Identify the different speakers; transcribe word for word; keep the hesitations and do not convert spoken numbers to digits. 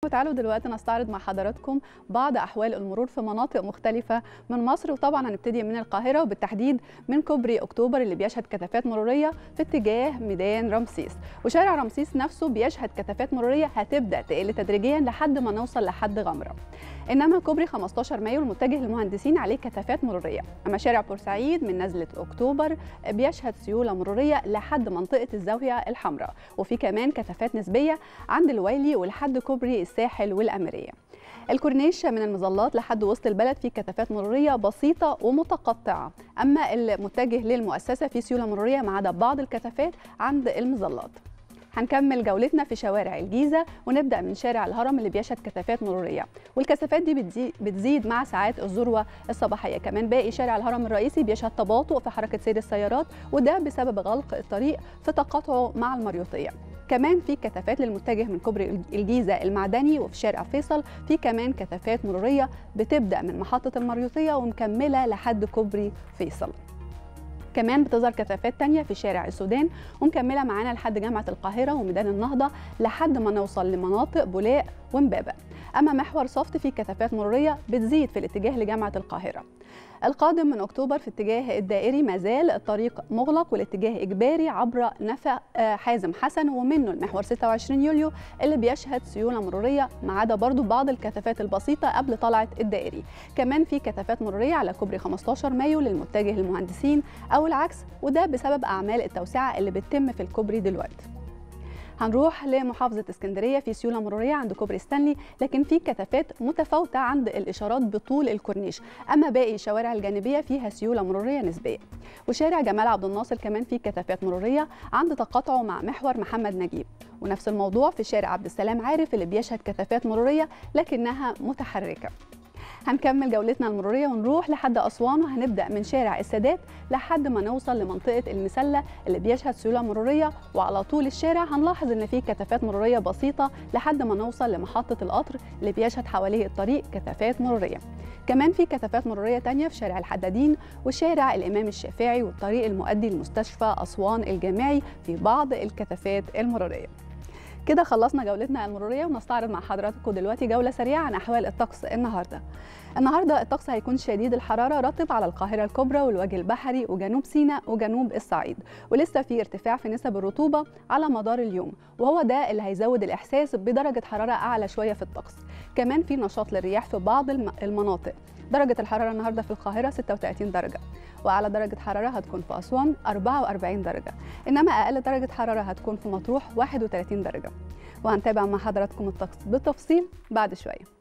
Speaker 1: وتعالوا دلوقتي نستعرض مع حضراتكم بعض أحوال المرور في مناطق مختلفة من مصر، وطبعا هنبتدي من القاهرة وبالتحديد من كوبري أكتوبر اللي بيشهد كثافات مرورية في اتجاه ميدان رمسيس، وشارع رمسيس نفسه بيشهد كثافات مرورية هتبدأ تقل تدريجيا لحد ما نوصل لحد غمرة. إنما كوبري خمستاشر مايو المتجه للمهندسين عليه كثافات مرورية، أما شارع بورسعيد من نزلة أكتوبر بيشهد سيولة مرورية لحد منطقة الزاوية الحمراء، وفي كمان كثافات نسبية عند الويلي ولحد كوبري الساحل والأميرية. الكورنيش من المظلات لحد وسط البلد فيه كثافات مرورية بسيطة ومتقطعة، أما المتجه للمؤسسة فيه سيولة مرورية ما عدا بعض الكثافات عند المظلات. هنكمل جولتنا في شوارع الجيزة ونبدأ من شارع الهرم اللي بيشهد كثافات مرورية، والكثافات دي بتزيد مع ساعات الذروة الصباحية. كمان باقي شارع الهرم الرئيسي بيشهد تباطؤ في حركة سير السيارات، وده بسبب غلق الطريق في تقاطعه مع المريوطية. كمان في كثافات للمتجه من كوبري الجيزة المعدني، وفي شارع فيصل في كمان كثافات مرورية بتبدأ من محطة المريوطية ومكملة لحد كوبري فيصل. كمان بتظهر كثافات تانية في شارع السودان ومكملة معانا لحد جامعة القاهرة وميدان النهضة لحد ما نوصل لمناطق بولاق ومبابة. أما محور صفت فيه كثافات مرورية بتزيد في الاتجاه لجامعة القاهرة. القادم من أكتوبر في اتجاه الدائري ما زال الطريق مغلق والاتجاه إجباري عبر نفق حازم حسن، ومنه المحور ستة وعشرين يوليو اللي بيشهد سيولة مرورية ما عدا برضو بعض الكثافات البسيطة قبل طلعة الدائري. كمان في كثافات مرورية على كوبري خمستاشر مايو للمتجه للمهندسين أو العكس، وده بسبب أعمال التوسعة اللي بتتم في الكوبري دلوقتي. هنروح لمحافظة اسكندرية في سيولة مرورية عند كوبري ستانلي، لكن في كثافات متفاوتة عند الإشارات بطول الكورنيش، أما باقي الشوارع الجانبية فيها سيولة مرورية نسبية. وشارع جمال عبد الناصر كمان فيه كثافات مرورية عند تقاطعه مع محور محمد نجيب، ونفس الموضوع في شارع عبد السلام عارف اللي بيشهد كثافات مرورية لكنها متحركة. هنكمل جولتنا المرورية ونروح لحد أسوان، وهنبدأ من شارع السادات لحد ما نوصل لمنطقة المسلة اللي بيشهد سيولة مرورية، وعلى طول الشارع هنلاحظ إن فيه كثافات مرورية بسيطة لحد ما نوصل لمحطة القطر اللي بيشهد حواليه الطريق كثافات مرورية. كمان في كثافات مرورية تانية في شارع الحدادين وشارع الإمام الشافعي والطريق المؤدي لمستشفى أسوان الجامعي في بعض الكثافات المرورية. كده خلصنا جولتنا المرورية، ونستعرض مع حضراتكم دلوقتي جولة سريعة عن أحوال الطقس النهاردة. النهارده الطقس هيكون شديد الحرارة رطب على القاهرة الكبرى والوجه البحري وجنوب سيناء وجنوب الصعيد، ولسه في ارتفاع في نسب الرطوبة على مدار اليوم، وهو ده اللي هيزود الإحساس بدرجة حرارة أعلى شوية في الطقس. كمان في نشاط للرياح في بعض المناطق. درجة الحرارة النهارده في القاهرة ستة وتلاتين درجة، وأعلى درجة حرارة هتكون في أسوان أربعة وأربعين درجة، إنما أقل درجة حرارة هتكون في مطروح واحد وتلاتين درجة. وهنتابع مع حضراتكم الطقس بالتفصيل بعد شوية.